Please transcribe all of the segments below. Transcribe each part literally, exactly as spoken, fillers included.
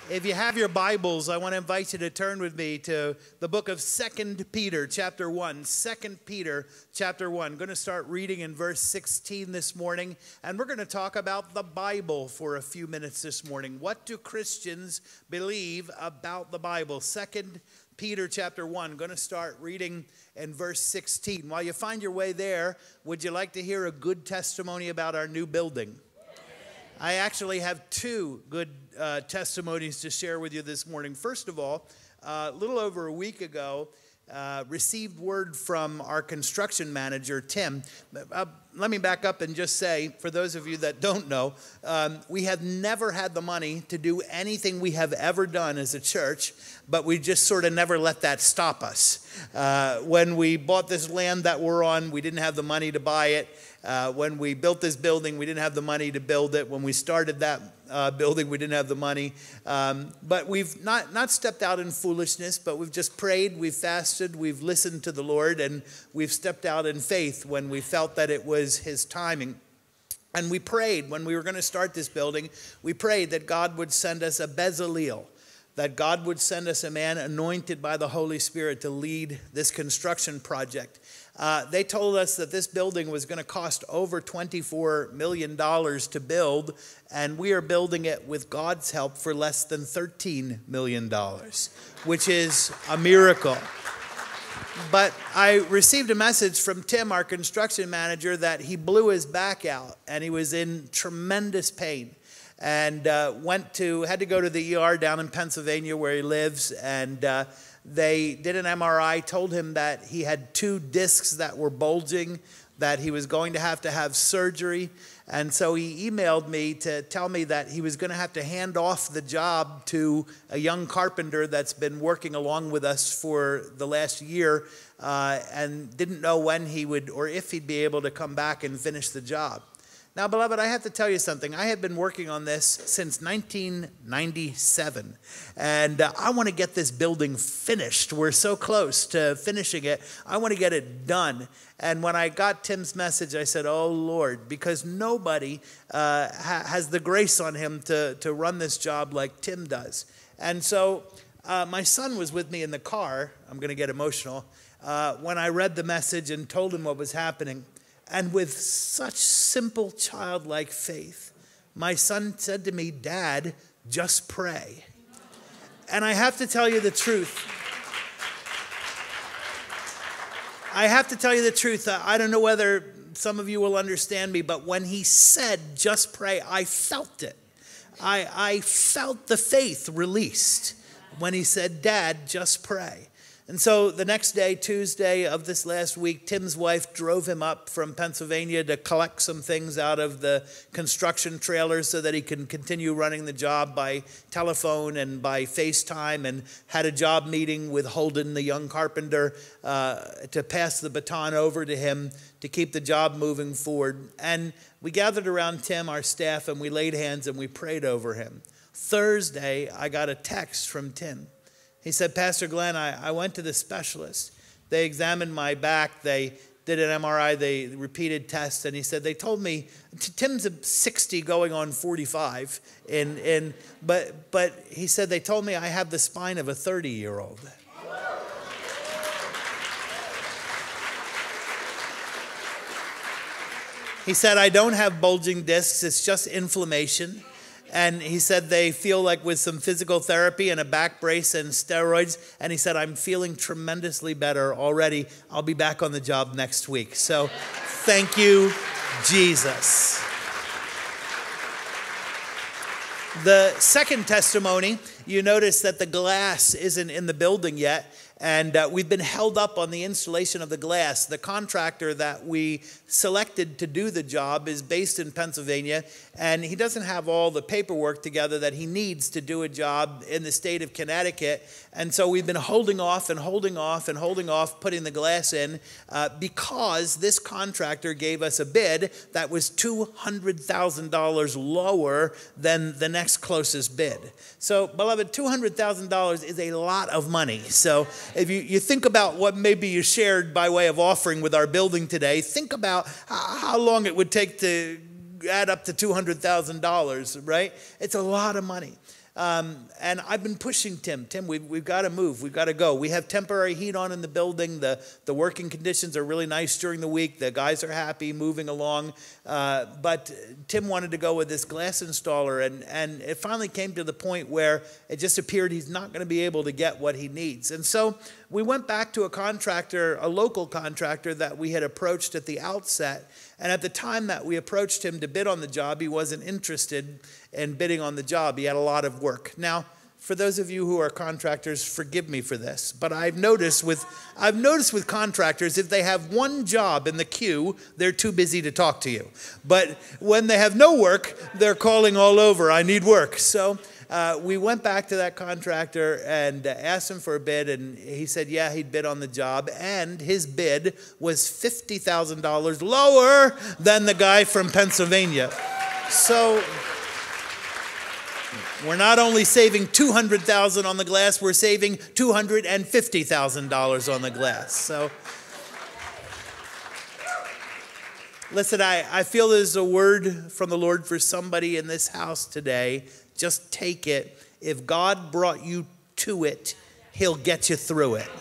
If you have your Bibles, I want to invite you to turn with me to the book of Second Peter, chapter one. Second Peter, chapter one. I'm going to start reading in verse sixteen this morning, and we're going to talk about the Bible for a few minutes this morning. What do Christians believe about the Bible? Second Peter, chapter one. I'm going to start reading in verse sixteen. While you find your way there, would you like to hear a good testimony about our new building? I actually have two good uh, testimonies to share with you this morning. First of all, uh, a little over a week ago, uh, received word from our construction manager, Tim. Uh, let me back up and just say, for those of you that don't know, um, we have never had the money to do anything we have ever done as a church, but we just sort of never let that stop us. Uh, when we bought this land that we're on, we didn't have the money to buy it. Uh, when we built this building, we didn't have the money to build it. When we started that uh, building, we didn't have the money. Um, but we've not, not stepped out in foolishness, but we've just prayed, we've fasted, we've listened to the Lord, and we've stepped out in faith when we felt that it was His timing. And we prayed when we were going to start this building, we prayed that God would send us a Bezaleel, that God would send us a man anointed by the Holy Spirit to lead this construction project. Uh, they told us that this building was going to cost over twenty-four million dollars to build, and we are building it with God's help for less than thirteen million dollars, which is a miracle. But I received a message from Tim, our construction manager, that he blew his back out, and he was in tremendous pain. And uh, went to, had to go to the E R down in Pennsylvania where he lives, and uh, they did an M R I, told him that he had two discs that were bulging, that he was going to have to have surgery. And so he emailed me to tell me that he was going to have to hand off the job to a young carpenter that's been working along with us for the last year uh, and didn't know when he would or if he'd be able to come back and finish the job. Now, beloved, I have to tell you something. I have been working on this since nineteen ninety-seven, and uh, I want to get this building finished. We're so close to finishing it. I want to get it done. And when I got Tim's message, I said, oh, Lord, because nobody uh, ha- has the grace on him to, to run this job like Tim does. And so uh, my son was with me in the car. I'm going to get emotional. Uh, when I read the message and told him what was happening. And with such simple childlike faith, my son said to me, Dad, just pray. And I have to tell you the truth. I have to tell you the truth. I don't know whether some of you will understand me, but when he said, just pray, I felt it. I, I felt the faith released when he said, Dad, just pray. And so the next day, Tuesday of this last week, Tim's wife drove him up from Pennsylvania to collect some things out of the construction trailer so that he can continue running the job by telephone and by FaceTime, and had a job meeting with Holden, the young carpenter, uh, to pass the baton over to him to keep the job moving forward. And we gathered around Tim, our staff, and we laid hands and we prayed over him. Thursday, I got a text from Tim. He said, Pastor Glenn, I, I went to the specialist. They examined my back. They did an M R I. They repeated tests. And he said, they told me, Tim's a sixty going on forty-five. In, in, but, but he said, they told me I have the spine of a thirty-year-old. He said, I don't have bulging discs. It's just inflammation. And he said they feel like with some physical therapy and a back brace and steroids. And he said, I'm feeling tremendously better already. I'll be back on the job next week. So thank you, Jesus. The second testimony, you notice that the glass isn't in the building yet. And uh, we've been held up on the installation of the glass. The contractor that we selected to do the job is based in Pennsylvania, and he doesn't have all the paperwork together that he needs to do a job in the state of Connecticut. And so we've been holding off and holding off and holding off putting the glass in uh, because this contractor gave us a bid that was two hundred thousand dollars lower than the next closest bid. So, beloved, two hundred thousand dollars is a lot of money. So if you, you think about what maybe you shared by way of offering with our building today, think about how long it would take to add up to two hundred thousand dollars, right? It's a lot of money. Um, and I've been pushing Tim. Tim, we've, we've got to move. We've got to go. We have temporary heat on in the building. The, the working conditions are really nice during the week. The guys are happy, moving along. Uh, but Tim wanted to go with this glass installer. And, and it finally came to the point where it just appeared he's not going to be able to get what he needs. And so we went back to a contractor, a local contractor that we had approached at the outset. And at the time that we approached him to bid on the job, he wasn't interested in bidding on the job. He had a lot of work. Now, for those of you who are contractors, forgive me for this, but I've noticed with I've noticed with contractors, if they have one job in the queue, they're too busy to talk to you. But when they have no work, they're calling all over, I need work. So uh, we went back to that contractor and uh, asked him for a bid, and he said, yeah, he'd bid on the job, and his bid was fifty thousand dollars lower than the guy from Pennsylvania. So we're not only saving two hundred thousand dollars on the glass, we're saving two hundred fifty thousand dollars on the glass. So listen, I, I feel there's a word from the Lord for somebody in this house today. Just take it. If God brought you to it, he'll get you through it.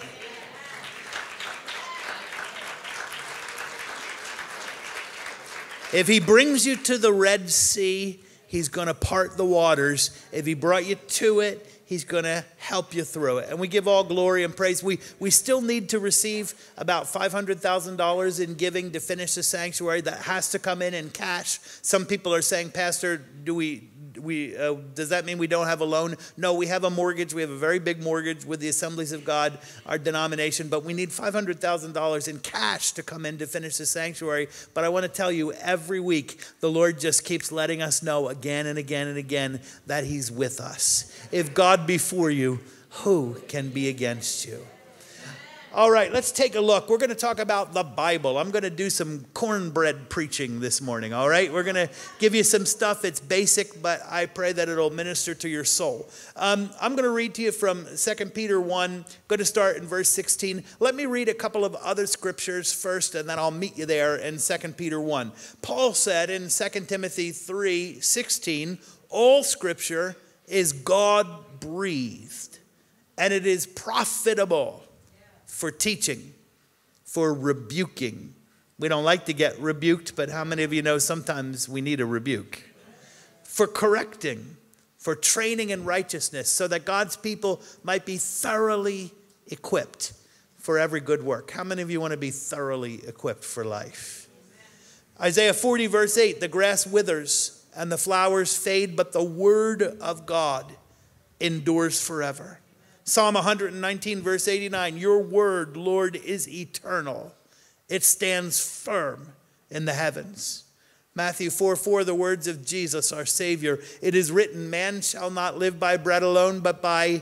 If he brings you to the Red Sea, he's going to part the waters. If he brought you to it, he's going to help you through it. And we give all glory and praise. We, we still need to receive about five hundred thousand dollars in giving to finish the sanctuary. That has to come in in cash. Some people are saying, Pastor, do we... We, uh, does that mean we don't have a loan? No, we have a mortgage. We have a very big mortgage with the Assemblies of God, our denomination, but we need five hundred thousand dollars in cash to come in to finish the sanctuary. But I want to tell you, every week, the Lord just keeps letting us know again and again and again that he's with us. If God be for you, who can be against you? All right, let's take a look. We're going to talk about the Bible. I'm going to do some cornbread preaching this morning, all right? We're going to give you some stuff. It's basic, but I pray that it'll minister to your soul. Um, I'm going to read to you from Second Peter one. Going to start in verse sixteen. Let me read a couple of other scriptures first, and then I'll meet you there in Second Peter one. Paul said in Second Timothy three sixteen, all scripture is God-breathed, and it is profitable for teaching, for rebuking. We don't like to get rebuked, but how many of you know sometimes we need a rebuke? For correcting, for training in righteousness, so that God's people might be thoroughly equipped for every good work. How many of you want to be thoroughly equipped for life? Isaiah forty verse eight, the grass withers and the flowers fade, but the word of God endures forever. Psalm one nineteen, verse eighty-nine, your word, Lord, is eternal. It stands firm in the heavens. Matthew four four, the words of Jesus, our Savior. It is written, man shall not live by bread alone, but by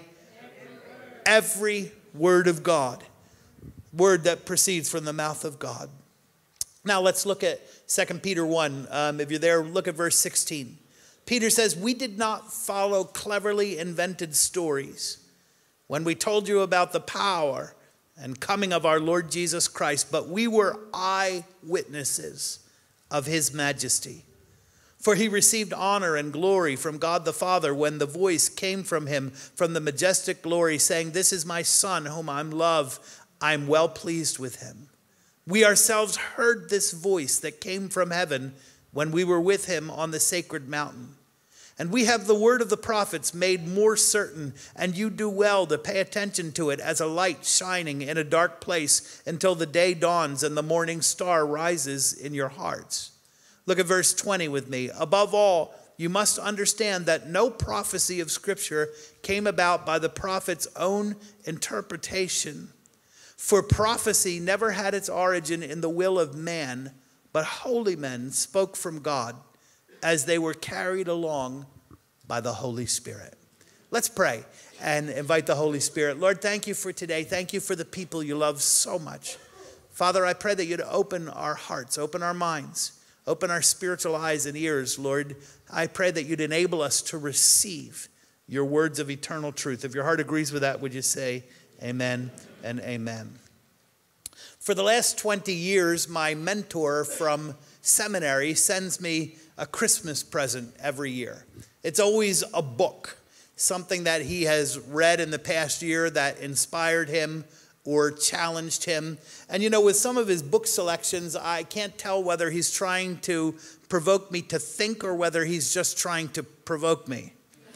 every word of God. Word that proceeds from the mouth of God. Now let's look at Second Peter one. Um, if you're there, look at verse sixteen. Peter says, we did not follow cleverly invented stories when we told you about the power and coming of our Lord Jesus Christ, but we were eyewitnesses of his majesty. For he received honor and glory from God the Father when the voice came from him from the majestic glory, saying, this is my Son whom I love. I'm well pleased with him. We ourselves heard this voice that came from heaven when we were with him on the sacred mountain. And we have the word of the prophets made more certain, and you do well to pay attention to it as a light shining in a dark place until the day dawns and the morning star rises in your hearts. Look at verse twenty with me. Above all, you must understand that no prophecy of Scripture came about by the prophet's own interpretation. For prophecy never had its origin in the will of man, but holy men spoke from God as they were carried along by the Holy Spirit. Let's pray and invite the Holy Spirit. Lord, thank you for today. Thank you for the people you love so much. Father, I pray that you'd open our hearts, open our minds, open our spiritual eyes and ears, Lord. I pray that you'd enable us to receive your words of eternal truth. If your heart agrees with that, would you say amen and amen? For the last twenty years, my mentor from seminary sends me a Christmas present every year. It's always a book. something that he has read in the past year that inspired him or challenged him. And you know, with some of his book selections, I can't tell whether he's trying to provoke me to think or whether he's just trying to provoke me.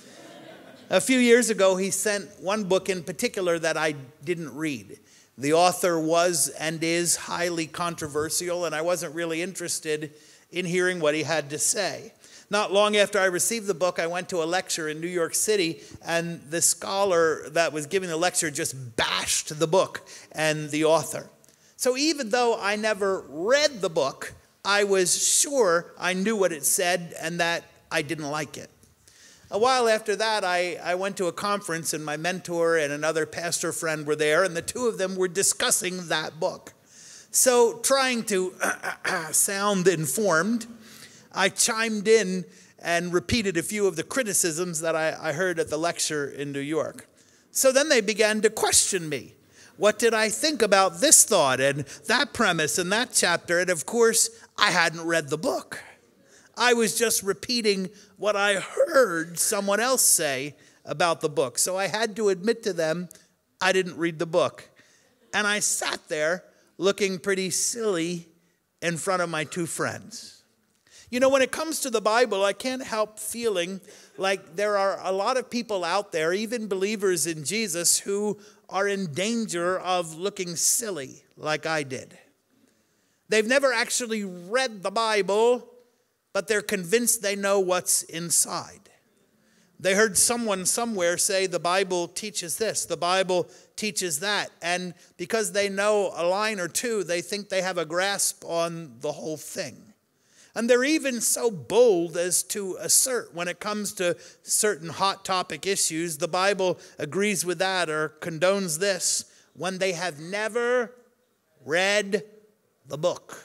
A few years ago, he sent one book in particular that I didn't read. The author was and is highly controversial, and I wasn't really interested in hearing what he had to say. Not long after I received the book, I went to a lecture in New York City, and the scholar that was giving the lecture just bashed the book and the author. So even though I never read the book, I was sure I knew what it said and that I didn't like it. A while after that, I, I went to a conference, and my mentor and another pastor friend were there, and the two of them were discussing that book. So trying to sound informed, I chimed in and repeated a few of the criticisms that I, I heard at the lecture in New York. So then they began to question me. What did I think about this thought and that premise and that chapter? And of course, I hadn't read the book. I was just repeating what I heard someone else say about the book. So I had to admit to them, I didn't read the book. And I sat there looking pretty silly in front of my two friends. You know, when it comes to the Bible, I can't help feeling like there are a lot of people out there, even believers in Jesus, who are in danger of looking silly like I did. They've never actually read the Bible, but they're convinced they know what's inside. They heard someone somewhere say the Bible teaches this, the Bible teaches that, and because they know a line or two, they think they have a grasp on the whole thing. And they're even so bold as to assert when it comes to certain hot topic issues, the Bible agrees with that or condones this, when they have never read the book.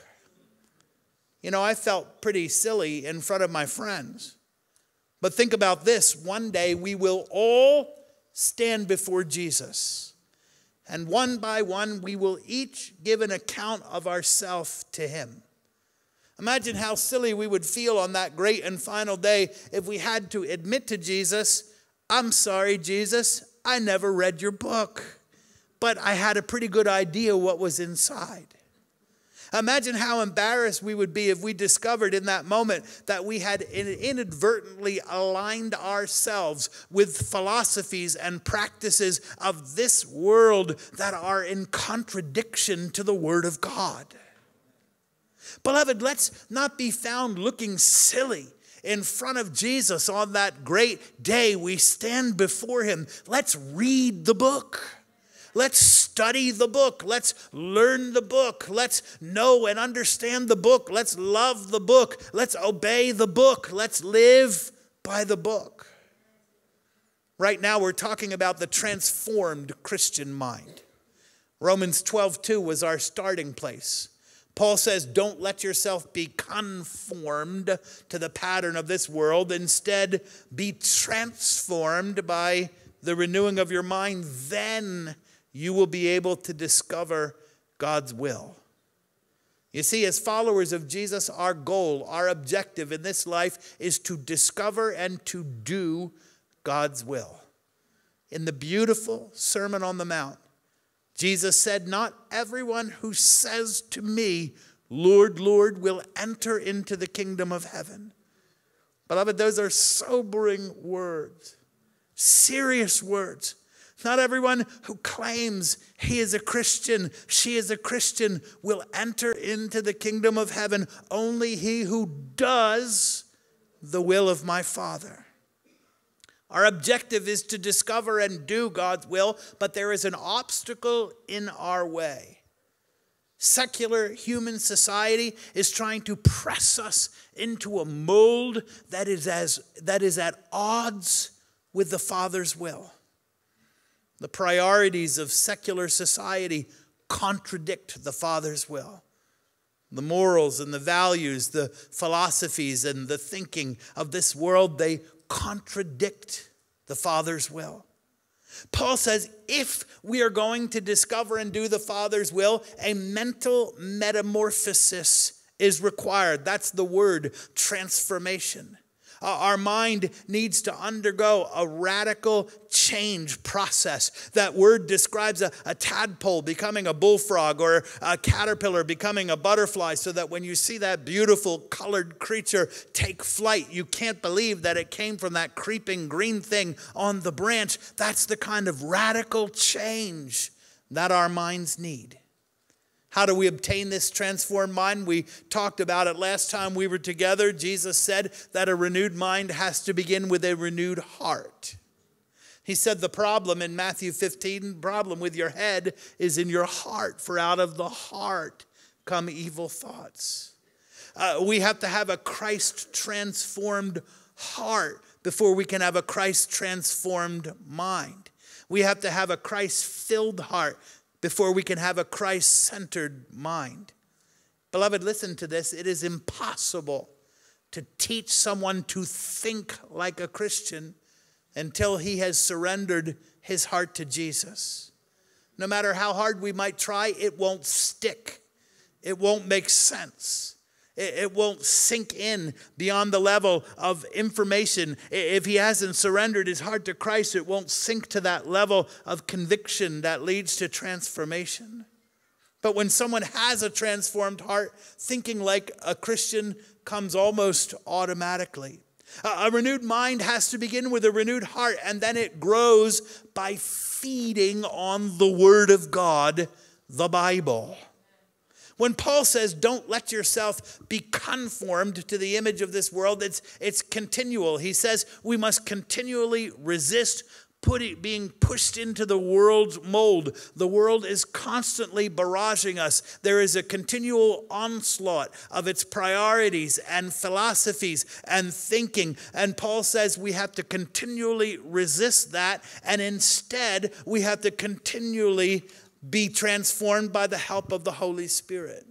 You know, I felt pretty silly in front of my friends. But think about this. One day we will all stand before Jesus. And one by one we will each give an account of ourselves to him. Imagine how silly we would feel on that great and final day if we had to admit to Jesus, I'm sorry, Jesus, I never read your book, but I had a pretty good idea what was inside. Imagine how embarrassed we would be if we discovered in that moment that we had inadvertently aligned ourselves with philosophies and practices of this world that are in contradiction to the Word of God. Beloved, let's not be found looking silly in front of Jesus on that great day we stand before him. Let's read the book. Let's study the book. Let's learn the book. Let's know and understand the book. Let's love the book. Let's obey the book. Let's live by the book. Right now we're talking about the transformed Christian mind. Romans twelve two was our starting place. Paul says, don't let yourself be conformed to the pattern of this world. Instead, be transformed by the renewing of your mind. Then you will be able to discover God's will. You see, as followers of Jesus, our goal, our objective in this life is to discover and to do God's will. In the beautiful Sermon on the Mount, Jesus said, not everyone who says to me, Lord, Lord, will enter into the kingdom of heaven. Beloved, those are sobering words, serious words. Not everyone who claims he is a Christian, she is a Christian, will enter into the kingdom of heaven. Only he who does the will of my Father. Our objective is to discover and do God's will, but there is an obstacle in our way. Secular human society is trying to press us into a mold that is, as, that is at odds with the Father's will. The priorities of secular society contradict the Father's will. The morals and the values, the philosophies and the thinking of this world, they contradict the Father's will. Paul says if we are going to discover and do the Father's will, a mental metamorphosis is required. That's the word, transformation. Uh, our mind needs to undergo a radical change process. That word describes a, a tadpole becoming a bullfrog or a caterpillar becoming a butterfly, so that when you see that beautiful colored creature take flight, you can't believe that it came from that creeping green thing on the branch. That's the kind of radical change that our minds need. How do we obtain this transformed mind? We talked about it last time we were together. Jesus said that a renewed mind has to begin with a renewed heart. He said the problem in Matthew fifteen, problem with your head is in your heart, for out of the heart come evil thoughts. Uh, we have to have a Christ-transformed heart before we can have a Christ-transformed mind. We have to have a Christ-filled heart before we can have a Christ-centered mind. Beloved, listen to this. It is impossible to teach someone to think like a Christian until he has surrendered his heart to Jesus. No matter how hard we might try, it won't stick. It won't make sense. It won't sink in beyond the level of information. If he hasn't surrendered his heart to Christ, it won't sink to that level of conviction that leads to transformation. But when someone has a transformed heart, thinking like a Christian comes almost automatically. A renewed mind has to begin with a renewed heart, and then it grows by feeding on the Word of God, the Bible. When Paul says, don't let yourself be conformed to the image of this world, it's, it's continual. He says we must continually resist putting, being pushed into the world's mold. The world is constantly barraging us. There is a continual onslaught of its priorities and philosophies and thinking. And Paul says we have to continually resist that, and instead we have to continually be transformed by the help of the Holy Spirit.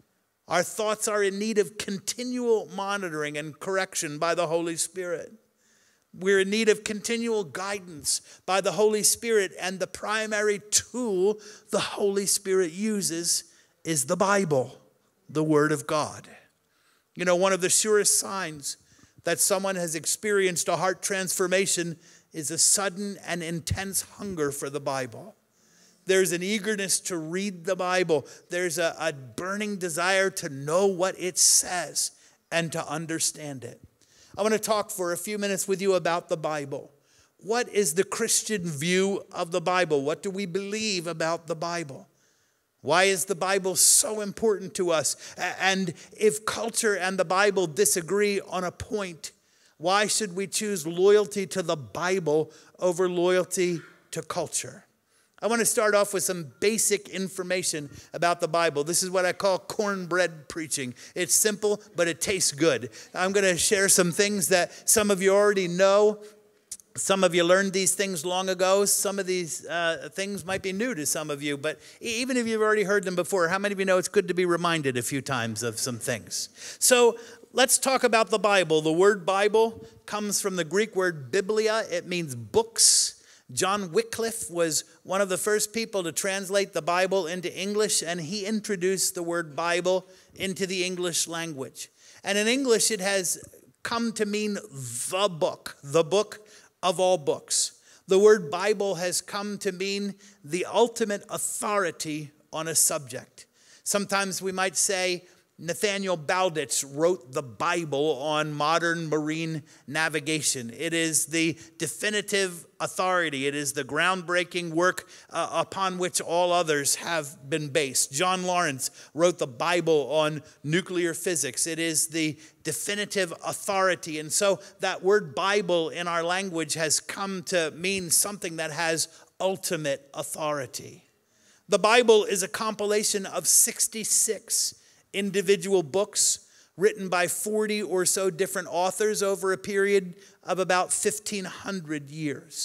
Our thoughts are in need of continual monitoring and correction by the Holy Spirit. We're in need of continual guidance by the Holy Spirit, and the primary tool the Holy Spirit uses is the Bible, the Word of God. You know, one of the surest signs that someone has experienced a heart transformation is a sudden and intense hunger for the Bible. There's an eagerness to read the Bible. There's a, a burning desire to know what it says and to understand it. I want to talk for a few minutes with you about the Bible. What is the Christian view of the Bible? What do we believe about the Bible? Why is the Bible so important to us? And if culture and the Bible disagree on a point, why should we choose loyalty to the Bible over loyalty to culture? I want to start off with some basic information about the Bible. This is what I call cornbread preaching. It's simple, but it tastes good. I'm going to share some things that some of you already know. Some of you learned these things long ago. Some of these uh, things might be new to some of you, but even if you've already heard them before, how many of you know it's good to be reminded a few times of some things? So let's talk about the Bible. The word Bible comes from the Greek word biblia. It means books. John Wycliffe was one of the first people to translate the Bible into English, and he introduced the word Bible into the English language. And in English, it has come to mean the book, the book of all books. The word Bible has come to mean the ultimate authority on a subject. Sometimes we might say Nathaniel Baldich wrote the Bible on modern marine navigation. It is the definitive authority. It is the groundbreaking work uh, upon which all others have been based. John Lawrence wrote the Bible on nuclear physics. It is the definitive authority. And so that word Bible in our language has come to mean something that has ultimate authority. The Bible is a compilation of sixty-six individual books written by forty or so different authors over a period of about fifteen hundred years.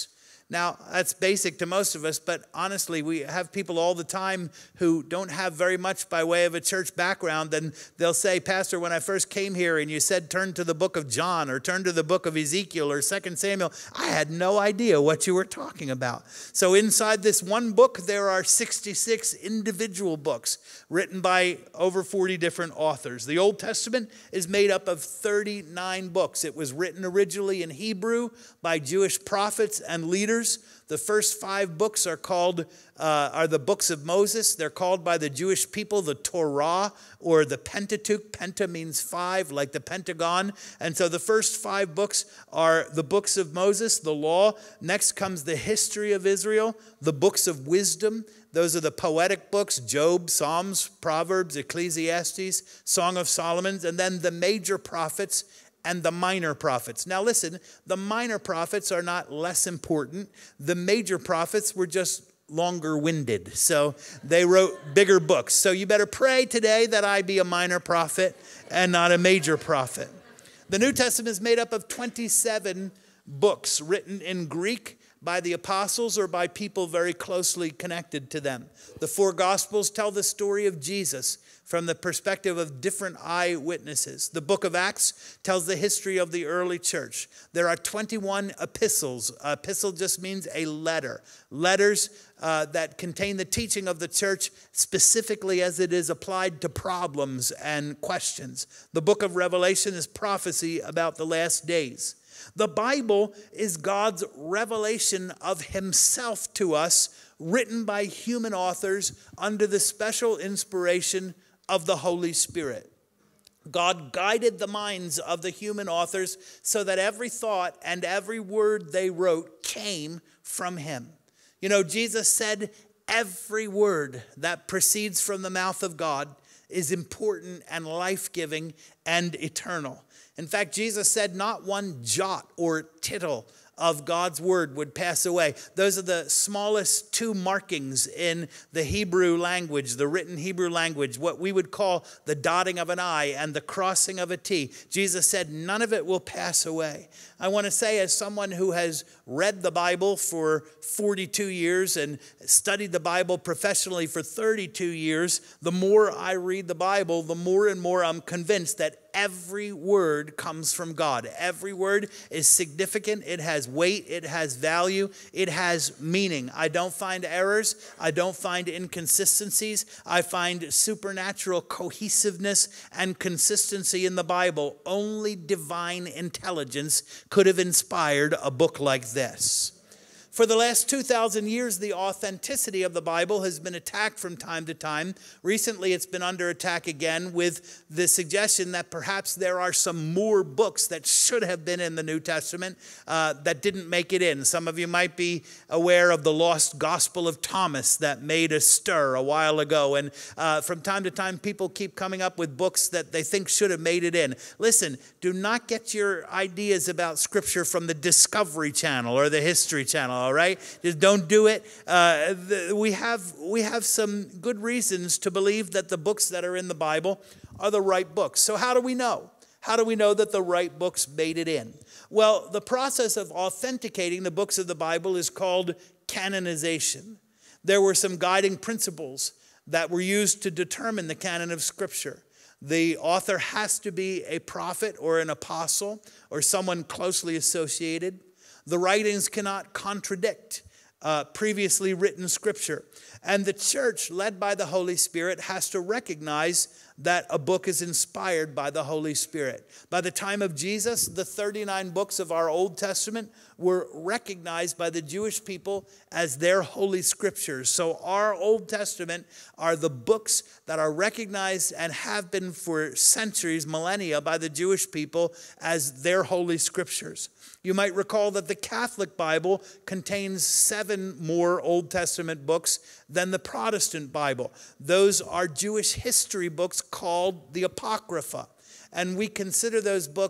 Now, that's basic to most of us, but honestly, we have people all the time who don't have very much by way of a church background, and they'll say, Pastor, when I first came here and you said turn to the book of John or turn to the book of Ezekiel or Second Samuel, I had no idea what you were talking about. So inside this one book, there are sixty-six individual books written by over forty different authors. The Old Testament is made up of thirty-nine books. It was written originally in Hebrew by Jewish prophets and leaders. The first five books are called uh, are the books of Moses. They're called by the Jewish people the Torah or the Pentateuch. Penta means five, like the Pentagon. And so the first five books are the books of Moses, the law. Next comes the history of Israel, the books of wisdom. Those are the poetic books, Job, Psalms, Proverbs, Ecclesiastes, Song of Solomon, and then the major prophets and the minor prophets. Now listen, the minor prophets are not less important. The major prophets were just longer-winded, so they wrote bigger books. So you better pray today that I be a minor prophet and not a major prophet. The New Testament is made up of twenty-seven books written in Greek by the apostles or by people very closely connected to them. The four Gospels tell the story of Jesus from the perspective of different eyewitnesses. The book of Acts tells the history of the early church. There are twenty-one epistles. Epistle just means a letter. Letters uh, that contain the teaching of the church specifically as it is applied to problems and questions. The book of Revelation is prophecy about the last days. The Bible is God's revelation of himself to us, written by human authors under the special inspiration of the Holy Spirit. God guided the minds of the human authors so that every thought and every word they wrote came from him. You know, Jesus said every word that proceeds from the mouth of God is important and life-giving and eternal. In fact, Jesus said not one jot or tittle of God's word would pass away. Those are the smallest two markings in the Hebrew language, the written Hebrew language, what we would call the dotting of an I and the crossing of a T. Jesus said none of it will pass away. I want to say, as someone who has read the Bible for forty-two years and studied the Bible professionally for thirty-two years, the more I read the Bible, the more and more I'm convinced that every word comes from God. Every word is significant. It has weight. It has value. It has meaning. I don't find errors. I don't find inconsistencies. I find supernatural cohesiveness and consistency in the Bible. Only divine intelligence could have inspired a book like this. For the last two thousand years, the authenticity of the Bible has been attacked from time to time. Recently, it's been under attack again with the suggestion that perhaps there are some more books that should have been in the New Testament uh, that didn't make it in. Some of you might be aware of the lost Gospel of Thomas that made a stir a while ago. And uh, from time to time, people keep coming up with books that they think should have made it in. Listen, do not get your ideas about Scripture from the Discovery Channel or the History Channel. All right, just don't do it. Uh, the, we have we have some good reasons to believe that the books that are in the Bible are the right books. So how do we know? How do we know that the right books made it in? Well, the process of authenticating the books of the Bible is called canonization. There were some guiding principles that were used to determine the canon of Scripture. The author has to be a prophet or an apostle or someone closely associated. The writings cannot contradict uh, previously written Scripture. And the church, led by the Holy Spirit, has to recognize that a book is inspired by the Holy Spirit. By the time of Jesus, the thirty-nine books of our Old Testament were recognized by the Jewish people as their holy scriptures. So our Old Testament are the books that are recognized and have been for centuries, millennia, by the Jewish people as their holy scriptures. You might recall that the Catholic Bible contains seven more Old Testament books than the Protestant Bible. Those are Jewish history books called the Apocrypha. And we consider those books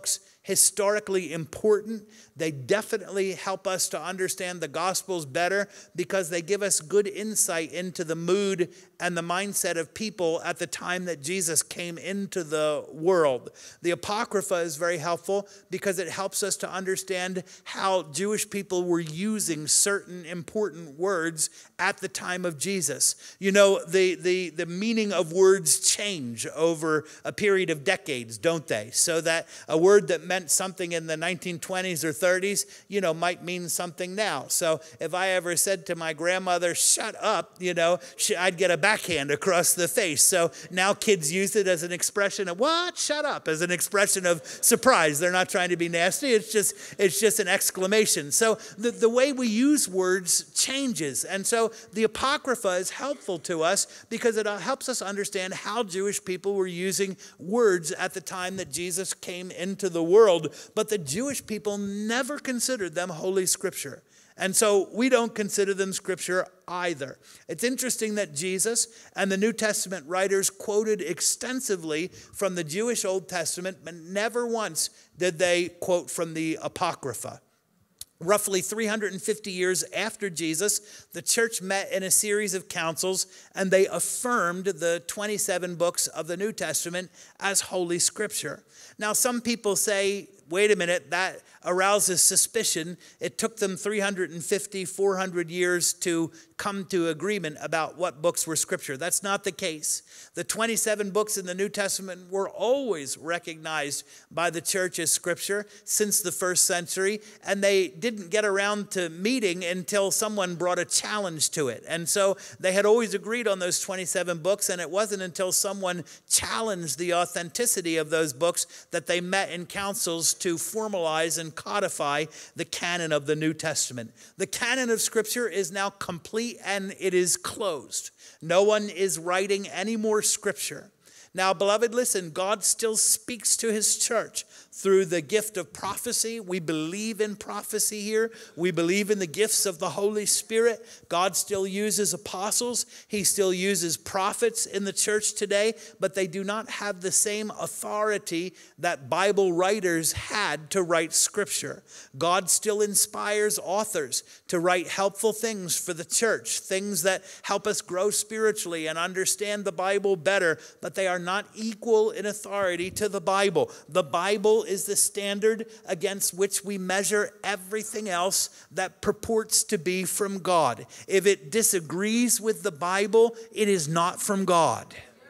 historically important. They definitely help us to understand the Gospels better because they give us good insight into the mood and the mindset of people at the time that Jesus came into the world. The Apocrypha is very helpful because it helps us to understand how Jewish people were using certain important words at the time of Jesus. You know, the, the, the meaning of words change over a period of decades, don't they? So that a word that meant something in the nineteen twenties or thirties, you know, might mean something now. So if I ever said to my grandmother, shut up, you know, I'd get a backhand across the face. So now kids use it as an expression of, what? Shut up, as an expression of surprise. They're not trying to be nasty. It's just, it's just an exclamation. So the, the way we use words changes. And so the Apocrypha is helpful to us because it helps us understand how Jewish people were using words at the time that Jesus came into the world. But the Jewish people never considered them Holy Scripture. And so we don't consider them Scripture either. It's interesting that Jesus and the New Testament writers quoted extensively from the Jewish Old Testament, but never once did they quote from the Apocrypha. Roughly three hundred fifty years after Jesus, the church met in a series of councils, and they affirmed the twenty-seven books of the New Testament as Holy Scripture. Now, some people say, wait a minute, that arouses suspicion. It took them three hundred fifty, four hundred years to come to agreement about what books were Scripture. That's not the case. The twenty-seven books in the New Testament were always recognized by the church as Scripture since the first century, and they didn't get around to meeting until someone brought a challenge to it. And so they had always agreed on those twenty-seven books, and it wasn't until someone challenged the authenticity of those books that they met in councils to formalize and codify the canon of the New Testament. The canon of Scripture is now complete and it is closed. No one is writing any more Scripture. Now, beloved, listen, God still speaks to his church through the gift of prophecy. We believe in prophecy here. We believe in the gifts of the Holy Spirit. God still uses apostles. He still uses prophets in the church today, but they do not have the same authority that Bible writers had to write Scripture. God still inspires authors to write helpful things for the church, things that help us grow spiritually and understand the Bible better, but they are not equal in authority to the Bible. The Bible is the standard against which we measure everything else that purports to be from God. If it disagrees with the Bible, it is not from God.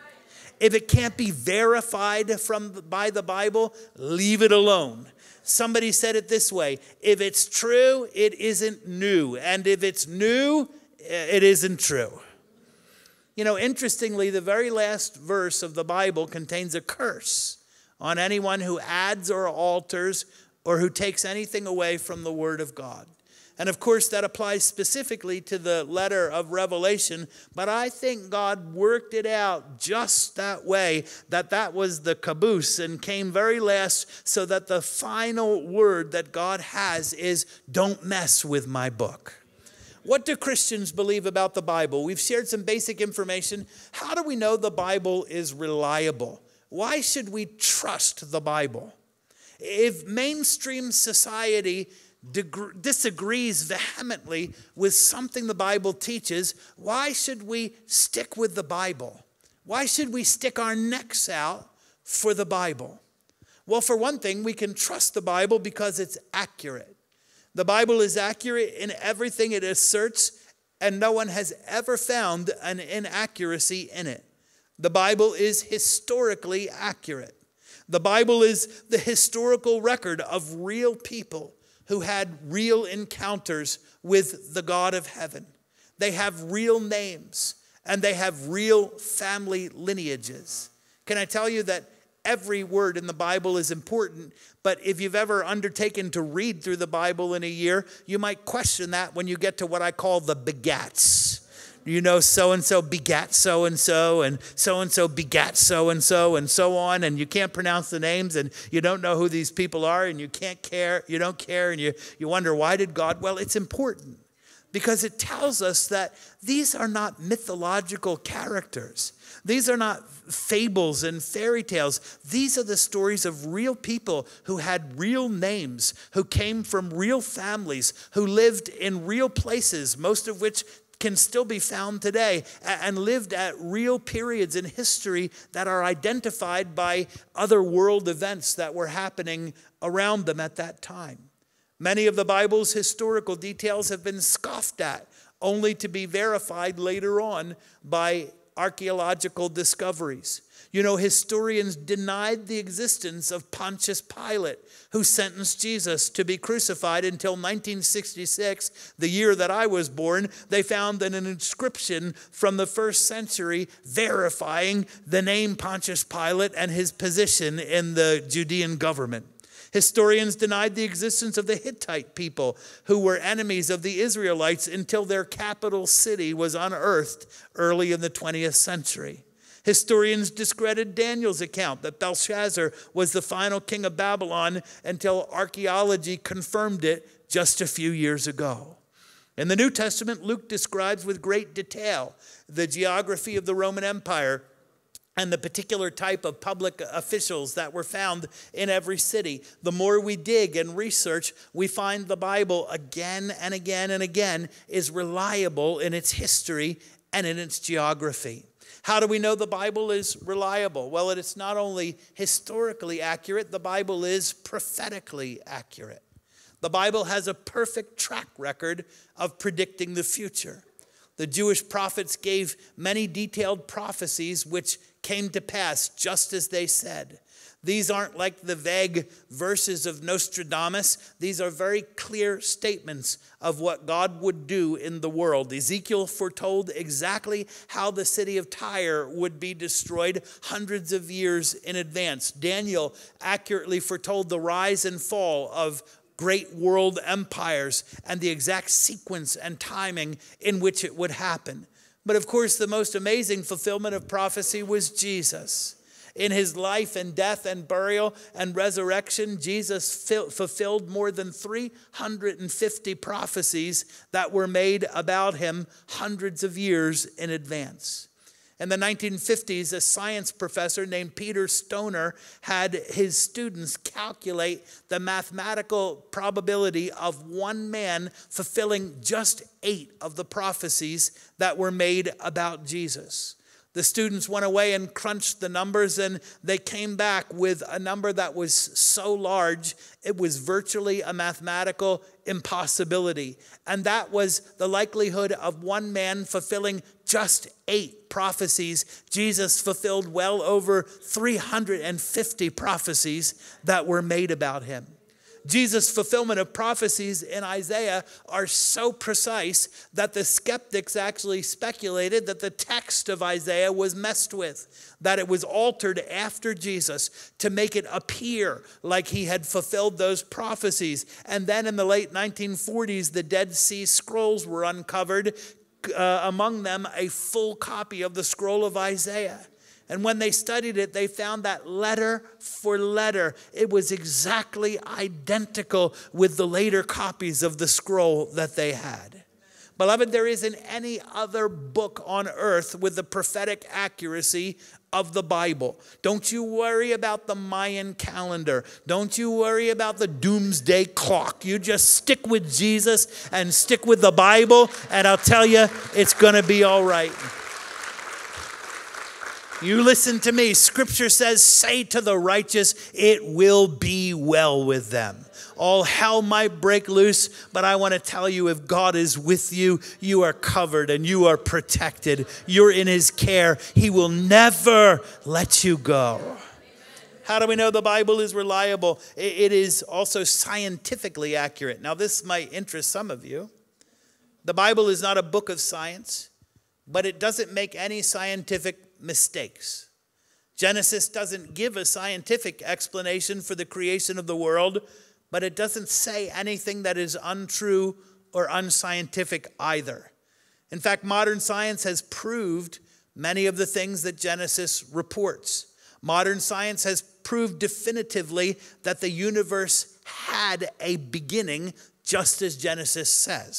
If it can't be verified from by the Bible, leave it alone. Somebody said it this way: if it's true, it isn't new. And if it's new, it isn't true. You know, interestingly, the very last verse of the Bible contains a curse on anyone who adds or alters or who takes anything away from the Word of God. And of course, that applies specifically to the letter of Revelation, but I think God worked it out just that way, that that was the caboose and came very last, so that the final word that God has is, don't mess with my book. What do Christians believe about the Bible? We've shared some basic information. How do we know the Bible is reliable? Why should we trust the Bible? If mainstream society disagrees vehemently with something the Bible teaches, why should we stick with the Bible? Why should we stick our necks out for the Bible? Well, for one thing, we can trust the Bible because it's accurate. The Bible is accurate in everything it asserts, and no one has ever found an inaccuracy in it. The Bible is historically accurate. The Bible is the historical record of real people who had real encounters with the God of heaven. They have real names, and they have real family lineages. Can I tell you that every word in the Bible is important, but if you've ever undertaken to read through the Bible in a year, you might question that when you get to what I call the begats. You know, so-and-so begat so-and-so, and so-and-so begat so-and-so, and so on, and you can't pronounce the names, and you don't know who these people are, and you can't care, you don't care, and you, you wonder, why did God? Well, it's important. because it tells us that these are not mythological characters. These are not fables and fairy tales. These are the stories of real people who had real names, who came from real families, who lived in real places, most of which can still be found today, and lived at real periods in history that are identified by other world events that were happening around them at that time. Many of the Bible's historical details have been scoffed at, only to be verified later on by archaeological discoveries. You know, historians denied the existence of Pontius Pilate, who sentenced Jesus to be crucified until nineteen sixty-six, the year that I was born. They found an inscription from the first century verifying the name Pontius Pilate and his position in the Judean government. Historians denied the existence of the Hittite people, who were enemies of the Israelites until their capital city was unearthed early in the twentieth century. Historians discredited Daniel's account that Belshazzar was the final king of Babylon until archaeology confirmed it just a few years ago. In the New Testament, Luke describes with great detail the geography of the Roman Empire and the particular type of public officials that were found in every city. The more we dig and research, we find the Bible again and again and again is reliable in its history and in its geography. How do we know the Bible is reliable? Well, it's not only historically accurate, the Bible is prophetically accurate. The Bible has a perfect track record of predicting the future. The Jewish prophets gave many detailed prophecies which came to pass just as they said. These aren't like the vague verses of Nostradamus. These are very clear statements of what God would do in the world. Ezekiel foretold exactly how the city of Tyre would be destroyed hundreds of years in advance. Daniel accurately foretold the rise and fall of great world empires and the exact sequence and timing in which it would happen. But of course, the most amazing fulfillment of prophecy was Jesus. In his life and death and burial and resurrection, Jesus fulfilled more than three hundred fifty prophecies that were made about him hundreds of years in advance. In the nineteen fifties, a science professor named Peter Stoner had his students calculate the mathematical probability of one man fulfilling just eight of the prophecies that were made about Jesus. The students went away and crunched the numbers, and they came back with a number that was so large, it was virtually a mathematical impossibility. And that was the likelihood of one man fulfilling just eight prophecies. Jesus fulfilled well over three hundred fifty prophecies that were made about him. Jesus' fulfillment of prophecies in Isaiah are so precise that the skeptics actually speculated that the text of Isaiah was messed with, that it was altered after Jesus to make it appear like he had fulfilled those prophecies. And then in the late nineteen forties, the Dead Sea Scrolls were uncovered, uh, among them a full copy of the scroll of Isaiah. And when they studied it, they found that letter for letter, it was exactly identical with the later copies of the scroll that they had. Beloved, there isn't any other book on earth with the prophetic accuracy of the Bible. Don't you worry about the Mayan calendar. Don't you worry about the doomsday clock. You just stick with Jesus and stick with the Bible, and I'll tell you, it's going to be all right. You listen to me. Scripture says, say to the righteous, it will be well with them. All hell might break loose, but I want to tell you, if God is with you, you are covered and you are protected. You're in his care. He will never let you go. How do we know the Bible is reliable? It is also scientifically accurate. Now, this might interest some of you. The Bible is not a book of science, but it doesn't make any scientific mistakes. Genesis doesn't give a scientific explanation for the creation of the world, but it doesn't say anything that is untrue or unscientific either. In fact, modern science has proved many of the things that Genesis reports. Modern science has proved definitively that the universe had a beginning, just as Genesis says.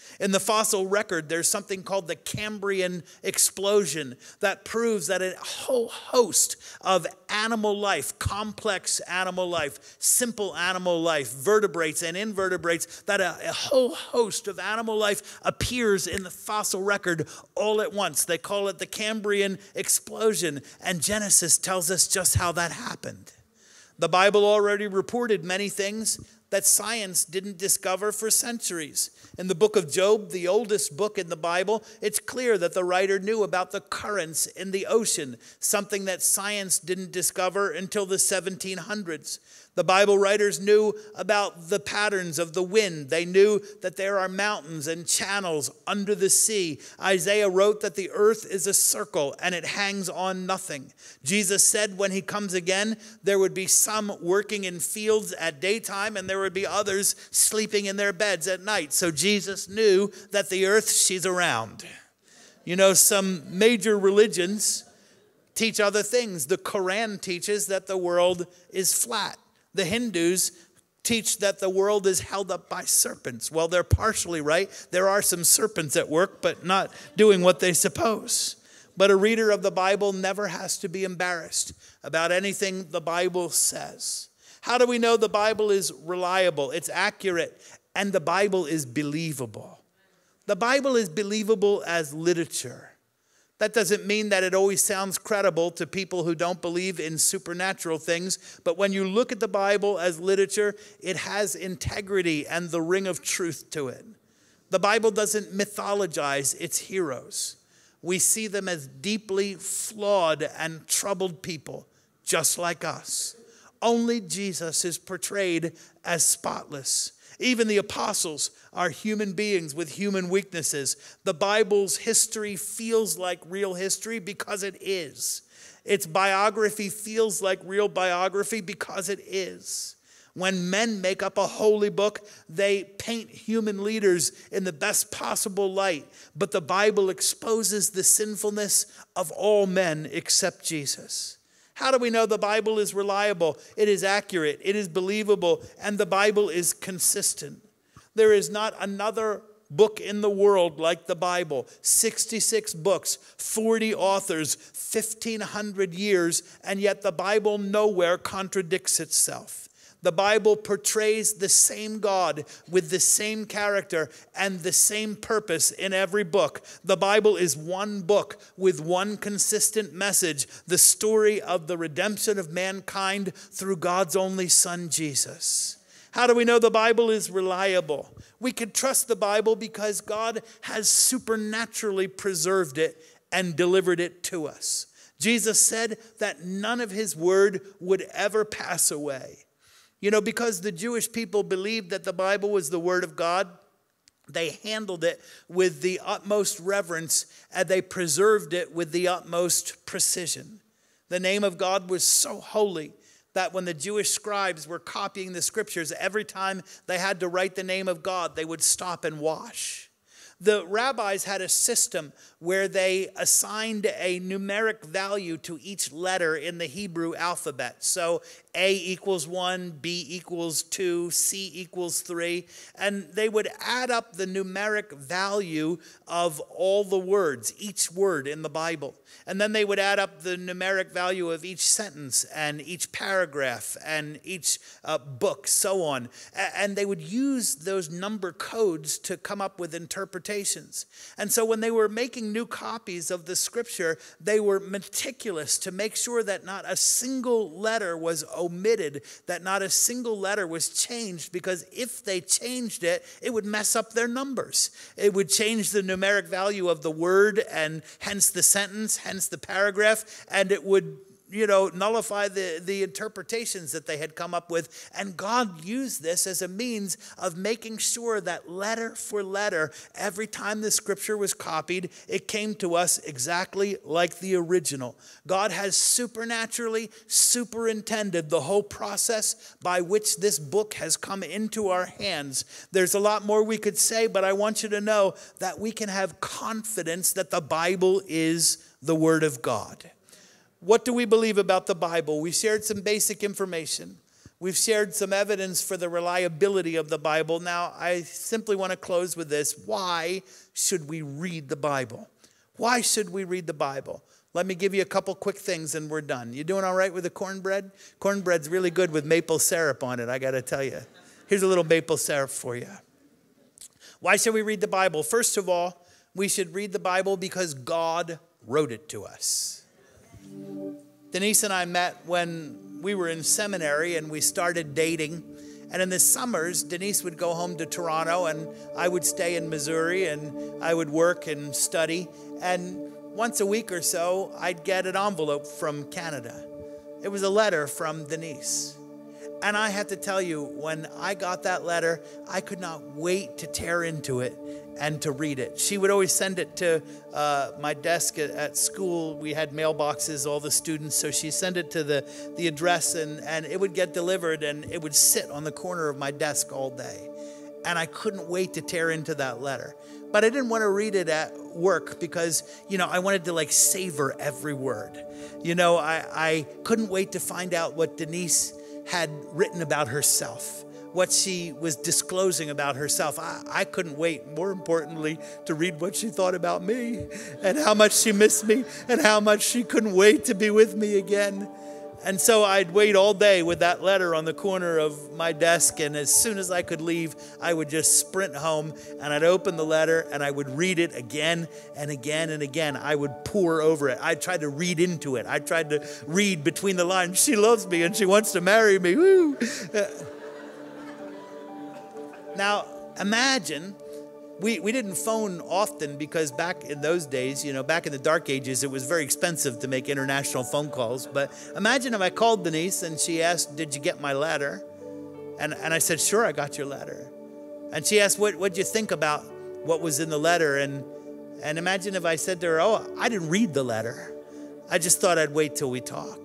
In the fossil record, there's something called the Cambrian explosion that proves that a whole host of animal life, complex animal life, simple animal life, vertebrates and invertebrates, that a, a whole host of animal life appears in the fossil record all at once. They call it the Cambrian explosion, and Genesis tells us just how that happened. The Bible already reported many things that science didn't discover for centuries. In the book of Job, the oldest book in the Bible, it's clear that the writer knew about the currents in the ocean, something that science didn't discover until the seventeen hundreds. The Bible writers knew about the patterns of the wind. They knew that there are mountains and channels under the sea. Isaiah wrote that the earth is a circle and it hangs on nothing. Jesus said when he comes again, there would be some working in fields at daytime and there would be others sleeping in their beds at night. So Jesus knew that the earth, she's around. You know, some major religions teach other things. The Quran teaches that the world is flat. The Hindus teach that the world is held up by serpents. Well, they're partially right. There are some serpents at work, but not doing what they suppose. But a reader of the Bible never has to be embarrassed about anything the Bible says. How do we know the Bible is reliable? It's accurate, and the Bible is believable. The Bible is believable as literature. That doesn't mean that it always sounds credible to people who don't believe in supernatural things. But when you look at the Bible as literature, it has integrity and the ring of truth to it. The Bible doesn't mythologize its heroes. We see them as deeply flawed and troubled people, just like us. Only Jesus is portrayed as spotless. Even the apostles are human beings with human weaknesses. The Bible's history feels like real history because it is. Its biography feels like real biography because it is. When men make up a holy book, they paint human leaders in the best possible light. But the Bible exposes the sinfulness of all men except Jesus. How do we know the Bible is reliable? It is accurate, it is believable, and the Bible is consistent. There is not another book in the world like the Bible. sixty-six books, forty authors, fifteen hundred years, and yet the Bible nowhere contradicts itself. The Bible portrays the same God with the same character and the same purpose in every book. The Bible is one book with one consistent message, the story of the redemption of mankind through God's only Son, Jesus. How do we know the Bible is reliable? We can trust the Bible because God has supernaturally preserved it and delivered it to us. Jesus said that none of his word would ever pass away. You know, because the Jewish people believed that the Bible was the word of God, they handled it with the utmost reverence and they preserved it with the utmost precision. The name of God was so holy that when the Jewish scribes were copying the scriptures, every time they had to write the name of God, they would stop and wash. The rabbis had a system where they assigned a numeric value to each letter in the Hebrew alphabet. So A equals one, B equals two, C equals three. And they would add up the numeric value of all the words, each word in the Bible. And then they would add up the numeric value of each sentence and each paragraph and each uh, book, so on. And they would use those number codes to come up with interpretations. And so when they were making new copies of the scripture, they were meticulous to make sure that not a single letter was omitted, that not a single letter was changed, because if they changed it, it would mess up their numbers. It would change the numeric value of the word and hence the sentence, hence the paragraph, and it would, you know, nullify the, the interpretations that they had come up with. And God used this as a means of making sure that letter for letter, every time the scripture was copied, it came to us exactly like the original. God has supernaturally superintended the whole process by which this book has come into our hands. There's a lot more we could say, but I want you to know that we can have confidence that the Bible is the Word of God. What do we believe about the Bible? We shared some basic information. We've shared some evidence for the reliability of the Bible. Now, I simply want to close with this. Why should we read the Bible? Why should we read the Bible? Let me give you a couple quick things and we're done. You doing all right with the cornbread? Cornbread's really good with maple syrup on it, I got to tell you. Here's a little maple syrup for you. Why should we read the Bible? First of all, we should read the Bible because God wrote it to us. Denise and I met when we were in seminary and we started dating. And in the summers, Denise would go home to Toronto and I would stay in Missouri and I would work and study. And once a week or so, I'd get an envelope from Canada. It was a letter from Denise. And I have to tell you, when I got that letter, I could not wait to tear into it and to read it. She would always send it to uh, my desk at, at school. We had mailboxes, all the students, so she sent it to the, the address and, and it would get delivered and it would sit on the corner of my desk all day. And I couldn't wait to tear into that letter. But I didn't want to read it at work because, you know, I wanted to like savor every word. You know, I, I couldn't wait to find out what Denise had written about herself, what she was disclosing about herself. I, I couldn't wait, more importantly, to read what she thought about me and how much she missed me and how much she couldn't wait to be with me again. And so I'd wait all day with that letter on the corner of my desk, and as soon as I could leave, I would just sprint home and I'd open the letter and I would read it again and again and again. I would pore over it. I tried to read into it. I tried to read between the lines. She loves me and she wants to marry me. Woo! Now, imagine, we, we didn't phone often because back in those days, you know, back in the dark ages, it was very expensive to make international phone calls. But imagine if I called Denise and she asked, did you get my letter? And, and I said, sure, I got your letter. And she asked, what what'd you think about what was in the letter? And, and imagine if I said to her, oh, I didn't read the letter. I just thought I'd wait till we talk.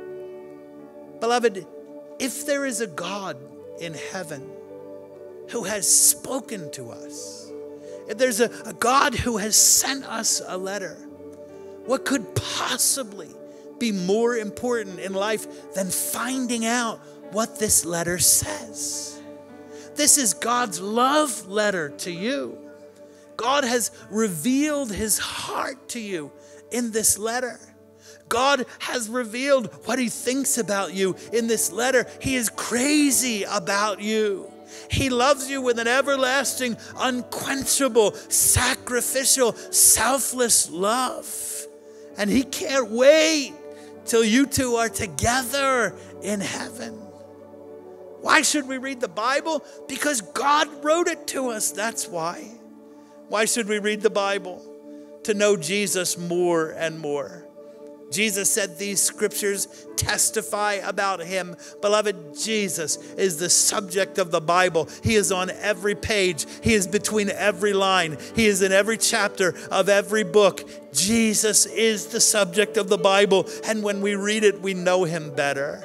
Beloved, if there is a God in heaven who has spoken to us, if there's a, a God who has sent us a letter, what could possibly be more important in life than finding out what this letter says? This is God's love letter to you. God has revealed his heart to you in this letter. God has revealed what he thinks about you in this letter. He is crazy about you. He loves you with an everlasting, unquenchable, sacrificial, selfless love. And he can't wait till you two are together in heaven. Why should we read the Bible? Because God wrote it to us. That's why. Why should we read the Bible? To know Jesus more and more. Jesus said these scriptures testify about him. Beloved, Jesus is the subject of the Bible. He is on every page. He is between every line. He is in every chapter of every book. Jesus is the subject of the Bible. And when we read it, we know him better.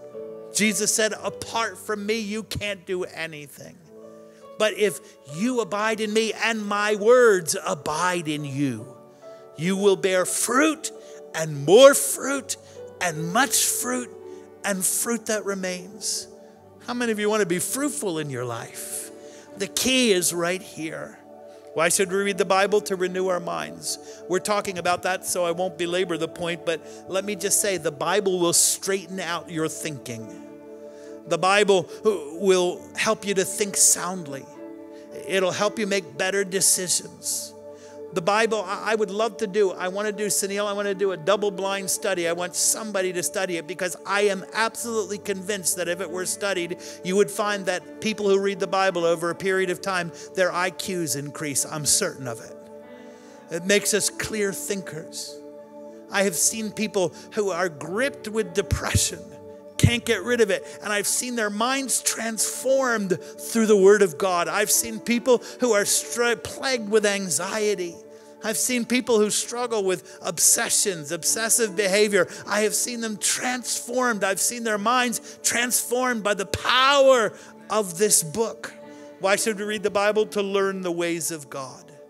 Jesus said, apart from me, you can't do anything. But if you abide in me and my words abide in you, you will bear fruit and more fruit and much fruit and fruit that remains. How many of you want to be fruitful in your life? The key is right here. Why should we read the Bible? To renew our minds. We're talking about that, so I won't belabor the point, but let me just say the Bible will straighten out your thinking. The Bible will help you to think soundly. It'll help you make better decisions. The Bible, I would love to do, I want to do, Sunil, I want to do a double-blind study. I want somebody to study it because I am absolutely convinced that if it were studied, you would find that people who read the Bible over a period of time, their I Qs increase. I'm certain of it. It makes us clear thinkers. I have seen people who are gripped with depression, can't get rid of it. And I've seen their minds transformed through the Word of God. I've seen people who are plagued with anxiety. I've seen people who struggle with obsessions, obsessive behavior. I have seen them transformed. I've seen their minds transformed by the power of this book. Why should we read the Bible? To learn the ways of God.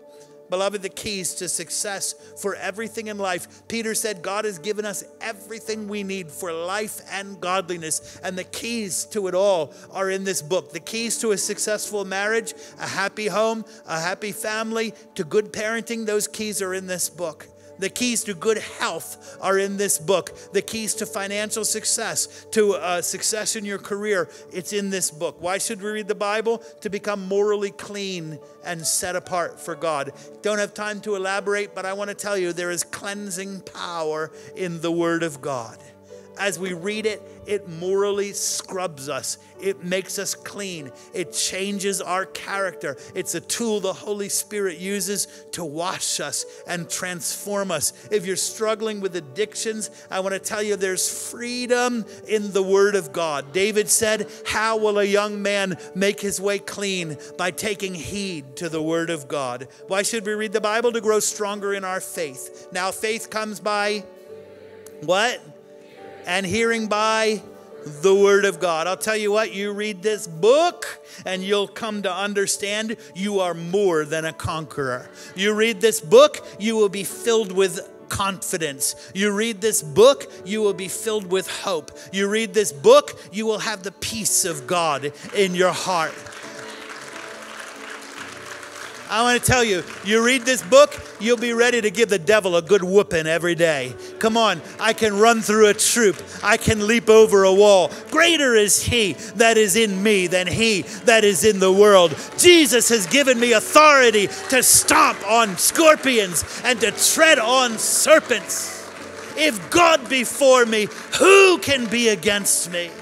Beloved, the keys to success for everything in life. Peter said God has given us everything we need for life and godliness. And the keys to it all are in this book. The keys to a successful marriage, a happy home, a happy family, to good parenting, those keys are in this book. The keys to good health are in this book. The keys to financial success, to uh, success in your career, it's in this book. Why should we read the Bible? To become morally clean and set apart for God. Don't have time to elaborate, but I want to tell you there is cleansing power in the Word of God. As we read it, it morally scrubs us. It makes us clean. It changes our character. It's a tool the Holy Spirit uses to wash us and transform us. If you're struggling with addictions, I want to tell you there's freedom in the Word of God. David said, how will a young man make his way clean? By taking heed to the Word of God. Why should we read the Bible? To grow stronger in our faith. Now, faith comes by what? And hearing by the Word of God. I'll tell you what, you read this book and you'll come to understand you are more than a conqueror. You read this book, you will be filled with confidence. You read this book, you will be filled with hope. You read this book, you will have the peace of God in your heart. I want to tell you, you read this book, you'll be ready to give the devil a good whooping every day. Come on, I can run through a troop. I can leap over a wall. Greater is he that is in me than he that is in the world. Jesus has given me authority to stomp on scorpions and to tread on serpents. If God be for me, who can be against me?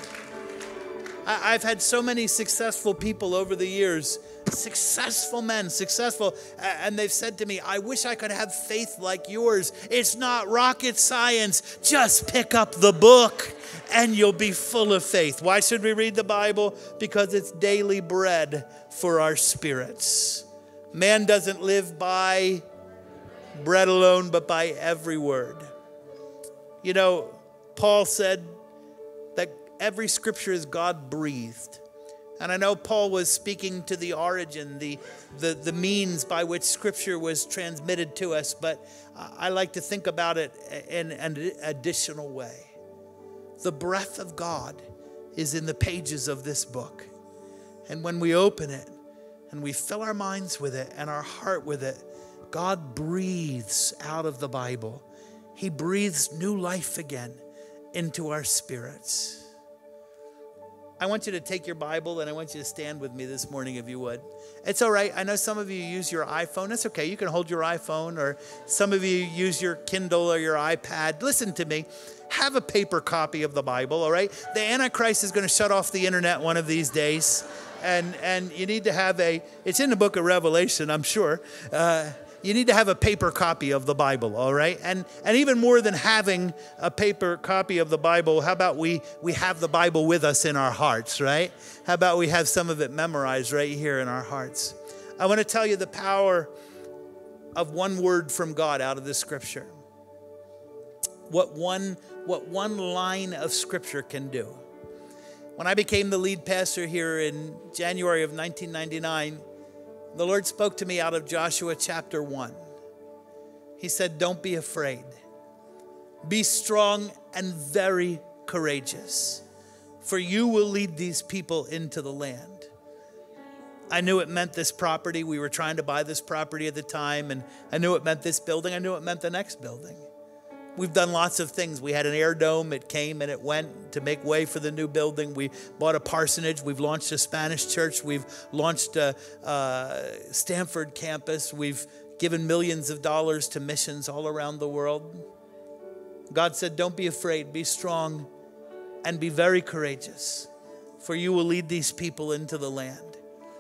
I- I've had so many successful people over the years. Successful men, successful, and they've said to me, I wish I could have faith like yours. It's not rocket science. Just pick up the book and you'll be full of faith. Why should we read the Bible? Because it's daily bread for our spirits. Man doesn't live by bread alone, but by every word. You know, Paul said that every scripture is God-breathed. And I know Paul was speaking to the origin, the, the, the means by which Scripture was transmitted to us, but I like to think about it in an additional way. The breath of God is in the pages of this book. And when we open it and we fill our minds with it and our heart with it, God breathes out of the Bible. He breathes new life again into our spirits. I want you to take your Bible and I want you to stand with me this morning if you would. It's all right. I know some of you use your iPhone. That's okay. You can hold your iPhone, or some of you use your Kindle or your iPad. Listen to me. Have a paper copy of the Bible, all right? The Antichrist is going to shut off the internet one of these days. And, and you need to have a, it's in the book of Revelation, I'm sure. Uh, You need to have a paper copy of the Bible, all right? And and even more than having a paper copy of the Bible, how about we, we have the Bible with us in our hearts, right? How about we have some of it memorized right here in our hearts? I want to tell you the power of one word from God out of this scripture. What one, what one line of scripture can do. When I became the lead pastor here in January of nineteen ninety-nine, the Lord spoke to me out of Joshua chapter one. He said, don't be afraid. Be strong and very courageous, for you will lead these people into the land. I knew it meant this property. We were trying to buy this property at the time, and I knew it meant this building. I knew it meant the next building. We've done lots of things. We had an air dome. It came and it went to make way for the new building. We bought a parsonage. We've launched a Spanish church. We've launched a, a Stanford campus. We've given millions of dollars to missions all around the world. God said, don't be afraid. Be strong and be very courageous, for you will lead these people into the land.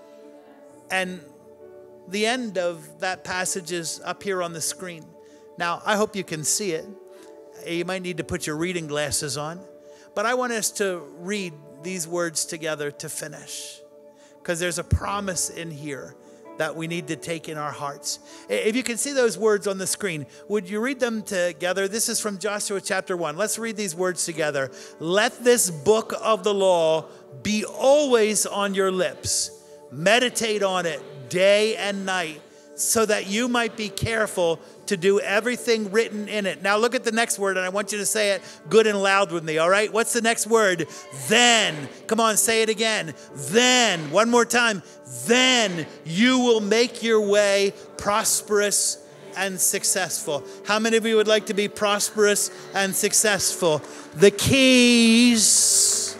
And the end of that passage is up here on the screen. Now, I hope you can see it. You might need to put your reading glasses on. But I want us to read these words together to finish, because there's a promise in here that we need to take in our hearts. If you can see those words on the screen, would you read them together? This is from Joshua chapter one. Let's read these words together. Let this book of the law be always on your lips. Meditate on it day and night, so that you might be careful to do everything written in it. Now look at the next word, and I want you to say it good and loud with me, all right? What's the next word? Then. Come on, say it again. Then. One more time. Then you will make your way prosperous and successful. How many of you would like to be prosperous and successful? The keys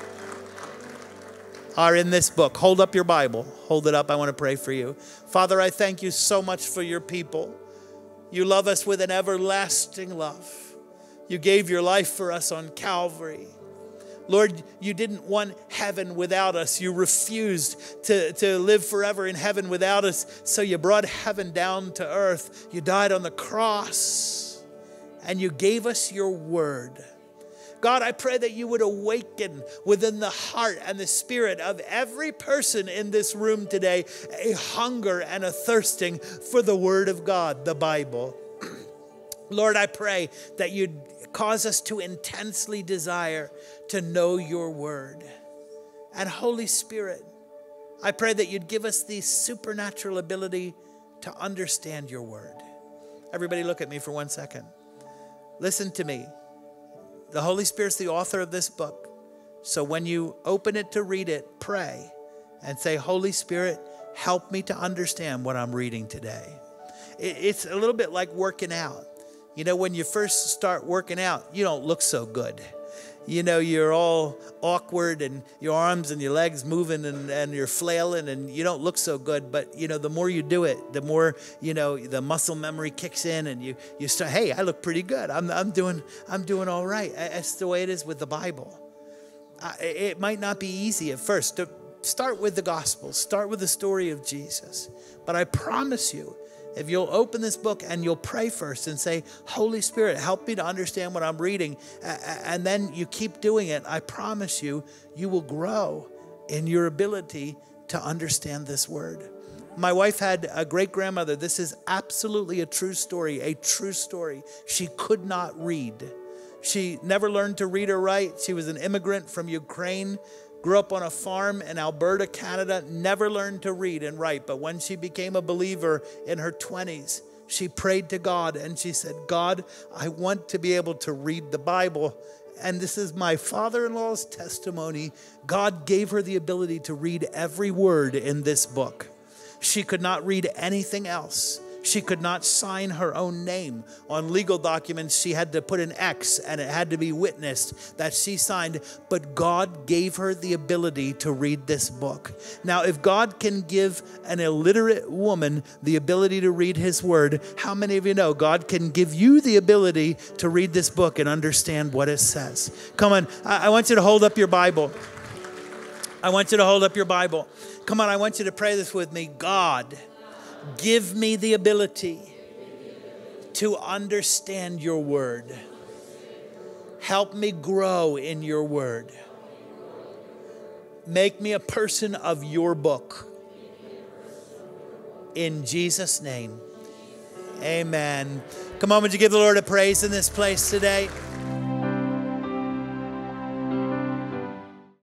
are in this book. Hold up your Bible. Hold it up. I want to pray for you. Father, I thank you so much for your people. You love us with an everlasting love. You gave your life for us on Calvary. Lord, you didn't want heaven without us. You refused to, to live forever in heaven without us. So you brought heaven down to earth. You died on the cross. And you gave us your word. God, I pray that you would awaken within the heart and the spirit of every person in this room today a hunger and a thirsting for the word of God, the Bible. Lord, I pray that you'd cause us to intensely desire to know your word. And Holy Spirit, I pray that you'd give us the supernatural ability to understand your word. Everybody look at me for one second. Listen to me. The Holy Spirit's the author of this book. So when you open it to read it, pray and say, Holy Spirit, help me to understand what I'm reading today. It's a little bit like working out. You know, when you first start working out, you don't look so good. You know, you're all awkward and your arms and your legs moving and, and you're flailing and you don't look so good. But, you know, the more you do it, the more, you know, the muscle memory kicks in and you, you start, hey, I look pretty good. I'm, I'm doing, I'm doing all right. That's the way it is with the Bible. Uh, it might not be easy at first. To start with the gospel, start with the story of Jesus. But I promise you, if you'll open this book and you'll pray first and say, Holy Spirit, help me to understand what I'm reading, and then you keep doing it, I promise you, you will grow in your ability to understand this word. My wife had a great-grandmother. This is absolutely a true story, a true story. She could not read. She never learned to read or write. She was an immigrant from Ukraine. Grew up on a farm in Alberta, Canada, never learned to read and write. But when she became a believer in her twenties, she prayed to God and she said, God, I want to be able to read the Bible. And this is my father-in-law's testimony. God gave her the ability to read every word in this book. She could not read anything else. She could not sign her own name. On legal documents, she had to put an X and it had to be witnessed that she signed. But God gave her the ability to read this book. Now, if God can give an illiterate woman the ability to read his word, how many of you know God can give you the ability to read this book and understand what it says? Come on, I, I want you to hold up your Bible. I want you to hold up your Bible. Come on, I want you to pray this with me. God, give me the ability to understand your word. Help me grow in your word. Make me a person of your book. In Jesus' name, amen. Come on, would you give the Lord a praise in this place today?